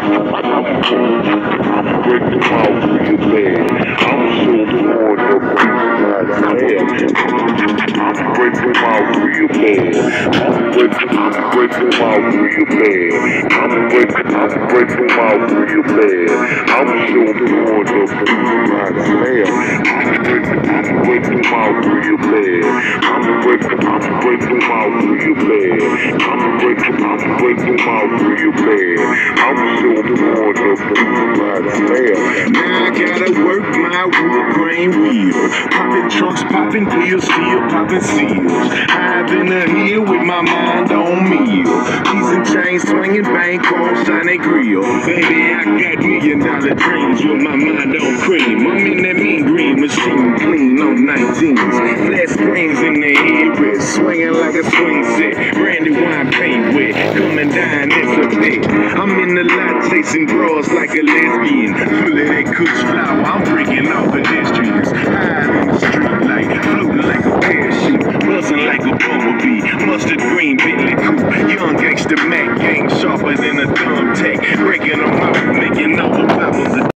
I'm breaking out real bad. I'm so bored of being I'm breaking out real bad. I'm breaking out real bad. I'm breaking out real bad. I'm so bored of being I'm breaking out real bad. I'm breaking out real bad. I'm breaking out real bad. I'm so bored of being Now I gotta work my wood grain wheel. Popping trunks, popping pills, still popping seals. High in the hill with my mind on meal. Keys and chains swinging, bank on shiny grill. Baby, I got $1 million dreams with my mind on cream. I'm in that mean green machine, clean on 19s. Flat springs in the head, swinging like a swing set. Brandy wine paint wet, coming down, it's a bit. I'm in the lot chasing bras like a lesbian. Full of that kush flower, I'm breaking off pedestrians. High in the street light, floating like a parachute. Buzzing like a bumblebee, mustard green Bentley coupe. Young gangster Mac gang, sharper than a thumbtack. Breaking them out, making all the poppers